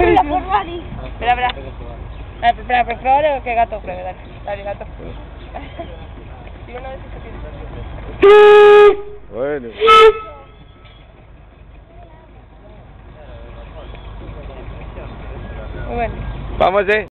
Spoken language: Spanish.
Espera, por Dani. Espera. Espera, pruébale que gato pruebe, dale. Dale, gato. Y una vez que se tiene. Bueno. Muy bueno. Vamos,